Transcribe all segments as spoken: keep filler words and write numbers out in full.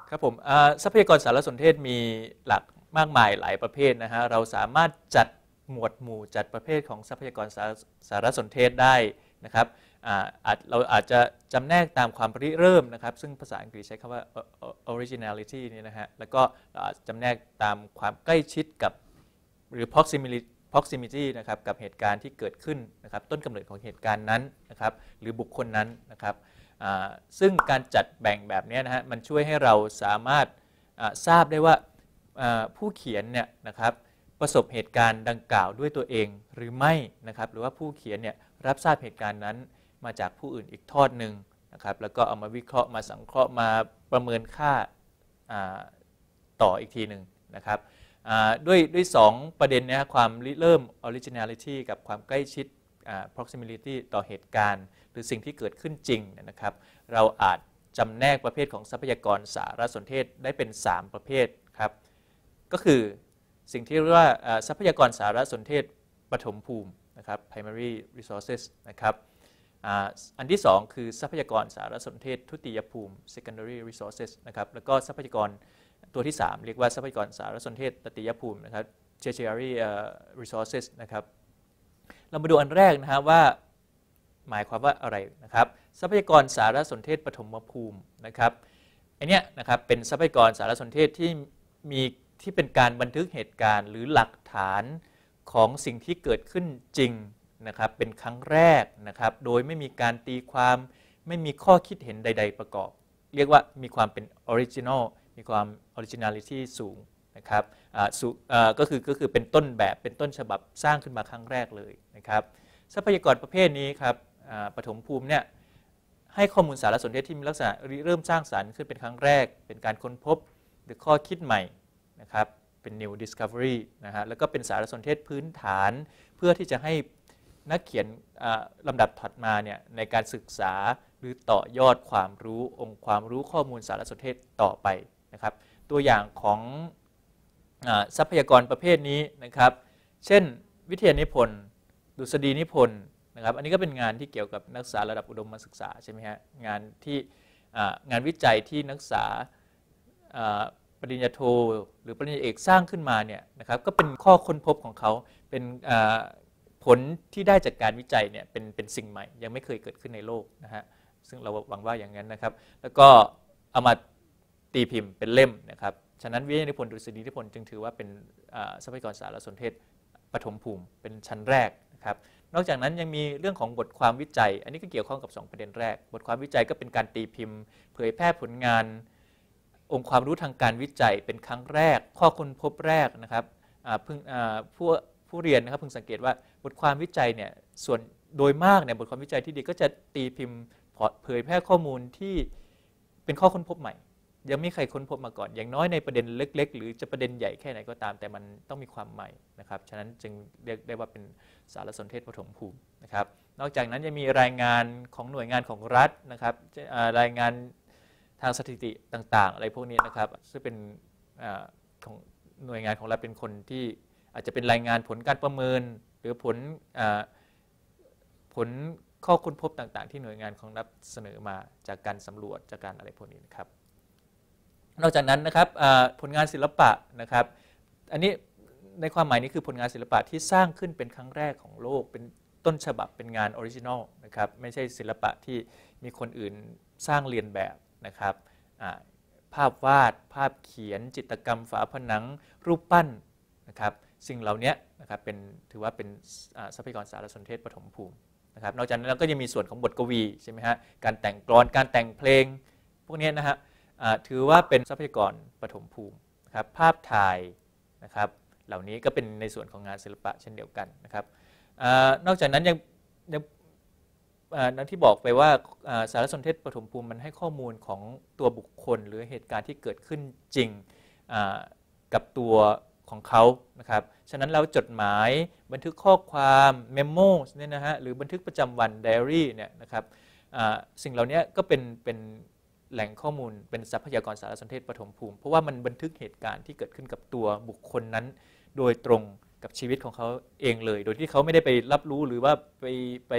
ครับผมทรัพยากรสารสนเทศมีหลักมากมายหลายประเภทนะฮะเราสามารถจัดหมวดหมู่จัดประเภทของทรัพยากรสารสารสนเทศได้นะครับเราอาจจะจำแนกตามความริเริ่มนะครับซึ่งภาษาอังกฤษใช้คำว่า originality นี่นะฮะแล้วก็จำแนกตามความใกล้ชิดกับหรือ proximity proximity นะครับกับเหตุการณ์ที่เกิดขึ้นนะครับต้นกำเนิดของเหตุการณ์นั้นนะครับหรือบุคคลนั้นนะครับซึ่งการจัดแบ่งแบบนี้นะฮะมันช่วยให้เราสามารถทราบได้ว่าผู้เขียนเนี่ยนะครับประสบเหตุการณ์ดังกล่าวด้วยตัวเองหรือไม่นะครับหรือว่าผู้เขียนเนี่ยรับทราบเหตุการณ์นั้นมาจากผู้อื่นอีกทอดหนึ่งนะครับแล้วก็เอามาวิเคราะห์มาสังเคราะห์มาประเมินค่าต่ออีกทีหนึ่งนะครับด้วยด้วยสองประเด็นนี้ความริเริ่ม originality กับความใกล้ชิด proximity ต่อเหตุการณ์หรือสิ่งที่เกิดขึ้นจริงนะครับเราอาจจำแนกประเภทของทรัพยากรสารสนเทศได้เป็นสามประเภทครับก็คือสิ่งที่เรียกว่าทรัพยากรสารสนเทศปฐมภูมินะครับ primary resources นะครับอันที่สองคือทรัพยากรสารสนเทศทุติยภูมิ secondary resources นะครับแล้วก็ทรัพยากรตัวที่สามเรียกว่าทรัพยากรสารสนเทศตติยภูมินะครับ tertiary resources นะครับเรามาดูอันแรกนะฮะว่าหมายความว่าอะไรนะครับทรัพยากรสารสนเทศปฐมภูมินะครับอันนี้นะครับเป็นทรัพยากรสารสนเทศที่มีที่เป็นการบันทึกเหตุการณ์หรือหลักฐานของสิ่งที่เกิดขึ้นจริงนะครับเป็นครั้งแรกนะครับโดยไม่มีการตีความไม่มีข้อคิดเห็นใดๆประกอบเรียกว่ามีความเป็นออริจินอลมีความออริจินัลิตี้สูงนะครับก็คือก็คือเป็นต้นแบบเป็นต้นฉบับสร้างขึ้นมาครั้งแรกเลยนะครับทรัพยากรประเภทนี้ครับปฐมภูมิเนี่ยให้ข้อมูลสารสนเทศที่มีลักษณะเริ่มสร้างสรรค์ขึ้นเป็นครั้งแรกเป็นการค้นพบหรือข้อคิดใหม่นะครับเป็น new discovery นะฮะแล้วก็เป็นสารสนเทศพื้นฐานเพื่อที่จะให้นักเขียนลำดับถัดมาเนี่ยในการศึกษาหรือต่อยอดความรู้องค์ความรู้ข้อมูลสารสนเทศต่อไปนะครับตัวอย่างของทรัพยากรประเภทนี้นะครับเช่นวิทยานิพนธ์ดุษฎีนิพนธ์นะครับอันนี้ก็เป็นงานที่เกี่ยวกับนักศึกษาระดับอุดมศึกษาใช่ไหมฮะงานที่งานวิจัยที่นักศึกษาปริญญาโทหรือปริญญาเอกสร้างขึ้นมาเนี่ยนะครับก็เป็นข้อค้นพบของเขาเป็นผลที่ได้จากการวิจัยเนี่ยเป็นเป็นสิ่งใหม่ยังไม่เคยเกิดขึ้นในโลกนะฮะซึ่งเราหวังว่าอย่างนั้นนะครับแล้วก็เอามาตีพิมพ์เป็นเล่มนะครับฉะนั้นวิทยานิพนธ์ดุษฎีนิพนธ์จึงถือว่าเป็นทรัพยากรสารสนเทศปฐมภูมิเป็นชั้นแรกนะครับนอกจากนั้นยังมีเรื่องของบทความวิจัยอันนี้ก็เกี่ยวข้องกับสองประเด็นแรกบทความวิจัยก็เป็นการตีพิมพ์เผยแพร่ผลงานองค์ความรู้ทางการวิจัยเป็นครั้งแรกข้อค้นพบแรกนะครับเพิ่งผู้ผู้เรียนนะครับเพิ่งสังเกตว่าบทความวิจัยเนี่ยส่วนโดยมากเนี่ยบทความวิจัยที่ดีก็จะตีพิมพ์เผยแพร่ข้อมูลที่เป็นข้อค้นพบใหม่ยังไม่มีใครค้นพบมาก่อนอย่างน้อยในประเด็นเล็กๆหรือจะประเด็นใหญ่แค่ไหนก็ตามแต่มันต้องมีความใหม่นะครับฉะนั้นจึงเรียกได้ว่าเป็นสารสนเทศปฐมภูมินะครับนอกจากนั้นยังมีรายงานของหน่วยงานของรัฐนะครับรายงานทางสถิติต่างๆอะไรพวกนี้นะครับซึ่งเป็นของหน่วยงานของรัฐเป็นคนที่อาจจะเป็นรายงานผลการประเมินหรือผลผลข้อค้นพบต่างๆที่หน่วยงานของรัฐเสนอมาจากการสำรวจจากการอะไรพวกนี้นะครับนอกจากนั้นนะครับผลงานศิลปะนะครับอันนี้ในความหมายนี้คือผลงานศิลปะที่สร้างขึ้นเป็นครั้งแรกของโลกเป็นต้นฉบับเป็นงานออริจินอลนะครับไม่ใช่ศิลปะที่มีคนอื่นสร้างเรียนแบบนะครับภาพวาดภาพเขียนจิตรกรรมฝาผนังรูปปั้นนะครับสิ่งเหล่านี้นะครับเป็นถือว่าเป็นทรัพยากรสารสนเทศปฐมภูมินะครับนอกจากนั้นเราก็ยังมีส่วนของบทกวีใช่ไหมฮะการแต่งกลอนการแต่งเพลงพวกนี้นะฮะถือว่าเป็นทรัพยากรปฐมภูมินะครับภาพถ่ายนะครับเหล่านี้ก็เป็นในส่วนของงานศิลปะเช่นเดียวกันนะครับนอกจากนั้นยังยังนั้นที่บอกไปว่าสารสนเทศปฐมภูมิมันให้ข้อมูลของตัวบุคคลหรือเหตุการณ์ที่เกิดขึ้นจริงกับตัวของเขานะครับฉะนั้นเราจดหมายบันทึกข้อความเมมโมเนี่ยนะฮะหรือบันทึกประจำวันไดอารี่เนี่ยนะครับสิ่งเหล่านี้ก็เป็นเป็นแหล่งข้อมูลเป็นทรัพยากรสารสนเทศปฐมภูมิเพราะว่ามันบันทึกเหตุการณ์ที่เกิดขึ้นกับตัวบุคคลนั้นโดยตรงกับชีวิตของเขาเองเลยโดยที่เขาไม่ได้ไปรับรู้หรือว่าไปไป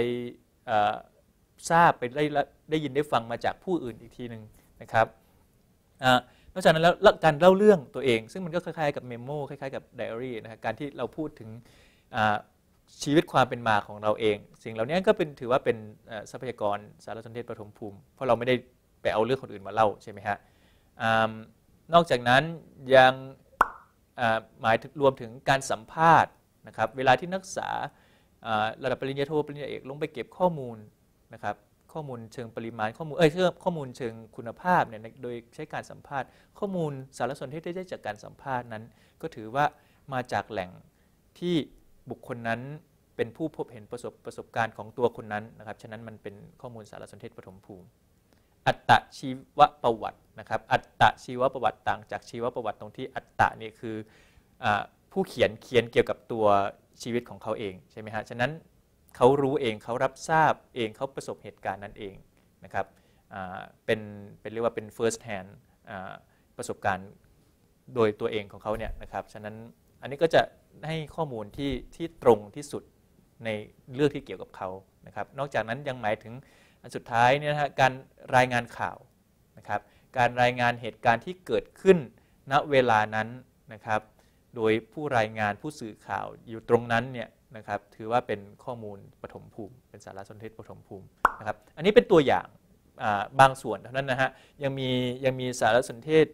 ทราบไปได้ได้ยินได้ฟังมาจากผู้อื่นอีกทีหนึ่งนะครับนอกจากนั้นแล้วการเล่าเรื่องตัวเองซึ่งมันก็คล้ายๆกับเมมโมคล้ายๆกับไดอารี่นะฮะการที่เราพูดถึงชีวิตความเป็นมาของเราเองสิ่งเหล่านี้ก็เป็นถือว่าเป็นทรัพยากรสารสนเทศปฐมภูมิเพราะเราไม่ได้ไปเอาเรื่องคนอื่นมาเล่าใช่ไหมฮะนอกจากนั้นยังหมายถึงรวมถึงการสัมภาษณ์นะครับเวลาที่นักศึกษาระดับปริญญาโทปริญญาเอกลงไปเก็บข้อมูลนะครับข้อมูลเชิงปริมาณข้อมูลเอ้ยข้อมูลเชิงคุณภาพเนี่ยโดยใช้การสัมภาษณ์ข้อมูลสารสนเทศที่ได้จากการสัมภาษณ์นั้นก็ถือว่ามาจากแหล่งที่บุคคลนั้นเป็นผู้พบเห็นประสบประสบการณ์ของตัวคนนั้นนะครับฉะนั้นมันเป็นข้อมูลสารสนเทศปฐมภูมิอัตตชีวประวัตินะครับอัตตชีวประวัติต่างจากชีวประวัติตรงที่อัตตะนี่คือผู้เขียนเขียนเกี่ยวกับตัวชีวิตของเขาเองใช่ไหมฮะฉะนั้นเขารู้เองเขารับทราบเองเขาประสบเหตุการณ์นั้นเองนะครับเป็นเป็นเรียกว่าเป็น first hand ประสบการณ์โดยตัวเองของเขาเนี่ยนะครับฉะนั้นอันนี้ก็จะให้ข้อมูลที่ที่ตรงที่สุดในเรื่องที่เกี่ยวกับเขานะครับนอกจากนั้นยังหมายถึงอันสุดท้ายเนี่ยนะฮะการรายงานข่าวนะครับการรายงานเหตุการณ์ที่เกิดขึ้นณเวลานั้นนะครับโดยผู้รายงานผู้สื่อข่าวอยู่ตรงนั้นเนี่ยนะครับถือว่าเป็นข้อมูลปฐมภูมิเป็นสารสนเทศปฐมภูมินะครับอันนี้เป็นตัวอย่างบางส่วนเท่านั้นนะฮะยังมียังมีสารสนเทศ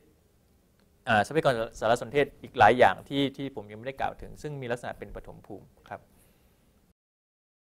ทรัพยากรสารสนเทศอีกหลายอย่างที่ที่ผมยังไม่ได้กล่าวถึงซึ่งมีลักษณะเป็นปฐมภูมิครับ